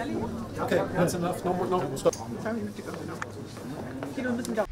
Okay, that's enough. No more. No. Stop. Hier müssen wir